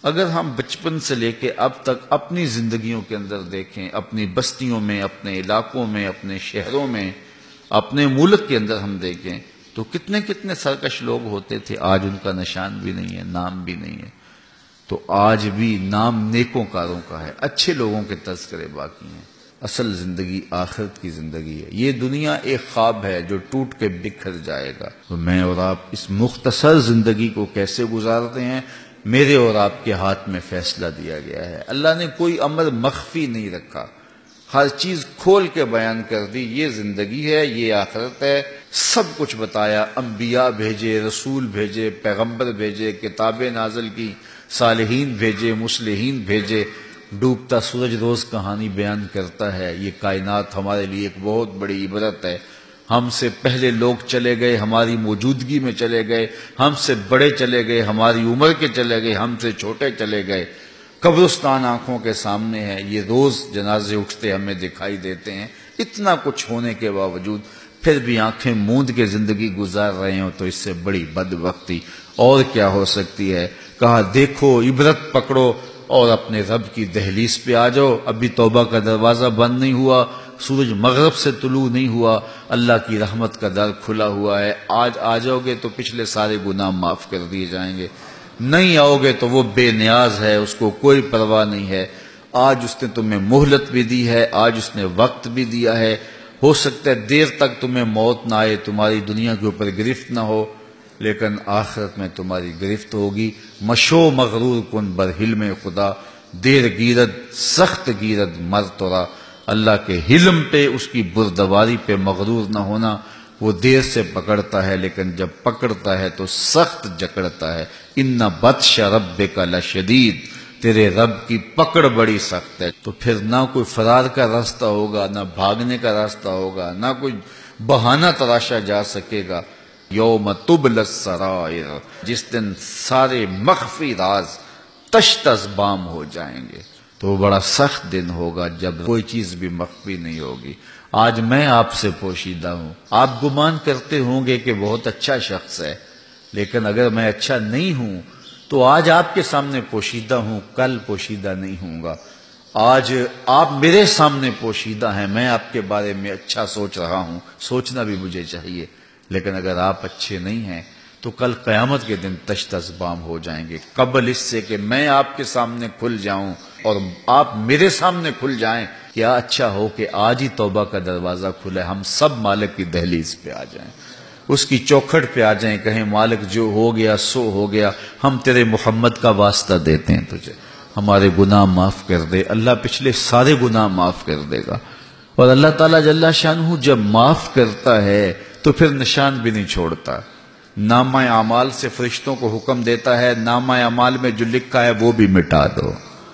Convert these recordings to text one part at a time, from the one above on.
اگر ہم بچپن سے لے کے اب تک اپنی زندگیوں کے اندر دیکھیں، اپنی بستیوں میں، اپنے علاقوں میں، اپنے شہروں میں، اپنے ملک کے اندر ہم دیکھیں تو کتنے کتنے سرکش لوگ ہوتے تھے، آج ان کا نشان بھی نہیں ہے، نام بھی نہیں ہے۔ تو آج بھی نام نیکوں کاروں کا ہے، اچھے لوگوں کے تذکرے باقی ہیں۔ اصل زندگی آخرت کی زندگی ہے۔ یہ دنیا ایک خواب ہے جو ٹوٹ کے بکھر جائے گا۔ تو میں اور آپ اس مختصر زندگی کو کیسے گزارتے ہیں، میرے اور آپ کے ہاتھ میں فیصلہ دیا گیا ہے۔ اللہ نے کوئی امر مخفی نہیں رکھا، ہر چیز کھول کے بیان کر دی۔ یہ زندگی ہے، یہ آخرت ہے، سب کچھ بتایا۔ انبیاء بھیجے، رسول بھیجے، پیغمبر بھیجے، کتابیں نازل کی، صالحین بھیجے، مصلحین بھیجے۔ ڈوبتا سورج روز کہانی بیان کرتا ہے۔ یہ کائنات ہمارے لیے ایک بہت بڑی عبرت ہے۔ ہم سے پہلے لوگ چلے گئے، ہماری موجودگی میں چلے گئے، ہم سے بڑے چلے گئے، ہماری عمر کے چلے گئے، ہم سے چھوٹے چلے گئے۔ قبرستان آنکھوں کے سامنے ہے، یہ روز جنازے اٹھتے ہمیں دکھائی دیتے ہیں۔ اتنا کچھ ہونے کے باوجود پھر بھی آنکھیں موند کے زندگی گزار رہے ہوں تو اس سے بڑی بدبختی اور کیا ہو سکتی ہے۔ کہا دیکھو، عبرت پکڑو اور اپنے رب کی دہلیز پہ آ جاؤ۔ ابھی توبہ کا دروازہ بند نہیں ہوا، سورج مغرب سے طلوع نہیں ہوا، اللہ کی رحمت کا در کھلا ہوا ہے۔ آج آ جاؤ گے تو پچھلے سارے گناہ معاف کر دیے جائیں گے، نہیں آؤ گے تو وہ بے نیاز ہے، اس کو کوئی پرواہ نہیں ہے۔ آج اس نے تمہیں مہلت بھی دی ہے، آج اس نے وقت بھی دیا ہے۔ ہو سکتا ہے دیر تک تمہیں موت نہ آئے، تمہاری دنیا کے اوپر گرفت نہ ہو، لیکن آخرت میں تمہاری گرفت ہوگی۔ مشو مغرور کن بر حلم خدا، دیر گیرد سخت گیرد مر ترا۔ اللہ کے حلم پہ، اس کی بردباری پہ مغرور نہ ہونا۔ وہ دیر سے پکڑتا ہے لیکن جب پکڑتا ہے تو سخت جکڑتا ہے۔ ان بطش ربک لشدید، تیرے رب کی پکڑ بڑی سخت ہے۔ تو پھر نہ کوئی فرار کا راستہ ہوگا، نہ بھاگنے کا راستہ ہوگا، نہ کوئی بہانہ تراشا جا سکے گا۔ یوم تبلی السرائر، جس دن سارے مخفی راز تش تش بام ہو جائیں گے، تو وہ بڑا سخت دن ہوگا جب کوئی چیز بھی مخفی نہیں ہوگی۔ آج میں آپ سے پوشیدہ ہوں، آپ گمان کرتے ہوں گے کہ بہت اچھا شخص ہے، لیکن اگر میں اچھا نہیں ہوں تو آج آپ کے سامنے پوشیدہ ہوں، کل پوشیدہ نہیں ہوں گا۔ آج آپ میرے سامنے پوشیدہ ہیں، میں آپ کے بارے میں اچھا سوچ رہا ہوں، سوچنا بھی مجھے چاہیے، لیکن اگر آپ اچھے نہیں ہیں تو کل قیامت کے دن تش تش بام ہو جائیں گے۔ قبل اس سے کہ میں آپ کے سامنے کھل جاؤں اور آپ میرے سامنے کھل جائیں، کیا اچھا ہو کہ آج ہی توبہ کا دروازہ کھلے، ہم سب مالک کی دہلیز پہ آ جائیں، اس کی چوکھٹ پہ آ جائیں، کہیں مالک جو ہو گیا سو ہو گیا، ہم تیرے محمد کا واسطہ دیتے ہیں تجھے، ہمارے گناہ معاف کر دے۔ اللہ پچھلے سارے گناہ معاف کر دے گا، اور اللہ تعالیٰ جل شانہ جب معاف کرتا ہے تو پھر نشان بھی نہیں چھوڑتا۔ نامہ اعمال سے فرشتوں کو حکم دیتا ہے، نامہ اعمال میں جو لکھا ہے وہ بھی مٹا دو۔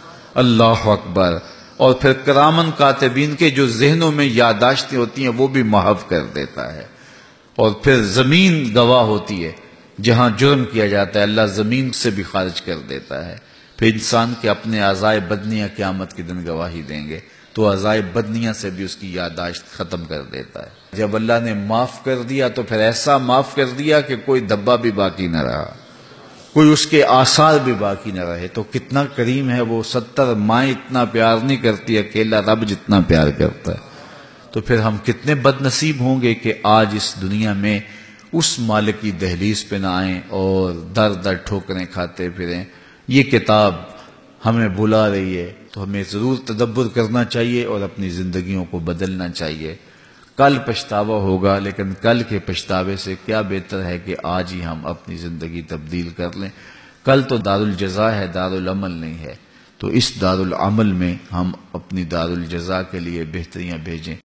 اللہ اکبر۔ اور پھر کرامن کاتبین کے جو ذہنوں میں یادداشتیں ہوتی ہیں وہ بھی محو کر دیتا ہے۔ اور پھر زمین گواہ ہوتی ہے، جہاں جرم کیا جاتا ہے اللہ زمین سے بھی خارج کر دیتا ہے۔ پھر انسان کے اپنے اعضائے بدنیاں قیامت کے دن گواہی دیں گے، تو اعضائے بدنیاں سے بھی اس کی یادداشت ختم کر دیتا ہے۔ جب اللہ نے معاف کر دیا تو پھر ایسا معاف کر دیا کہ کوئی دھبا بھی باقی نہ رہا، کوئی اس کے آثار بھی باقی نہ رہے۔ تو کتنا کریم ہے وہ، 70 مائیں اتنا پیار نہیں کرتی، اکیلا رب جتنا پیار کرتا ہے۔ تو پھر ہم کتنے بد نصیب ہوں گے کہ آج اس دنیا میں اس مالک کی دہلیز پہ نہ آئیں اور در در ٹھوکریں کھاتے پھریں۔ یہ کتاب ہمیں بلا رہی ہے تو ہمیں ضرور تدبر کرنا چاہیے اور اپنی زندگیوں کو بدلنا چاہیے۔ کل پچھتاوا ہوگا، لیکن کل کے پچھتاوے سے کیا بہتر ہے کہ آج ہی ہم اپنی زندگی تبدیل کر لیں۔ کل تو دارالجزا ہے، دارالعمل نہیں ہے، تو اس دارالعمل میں ہم اپنی دارالجزا کے لیے بہتریاں بھیجیں۔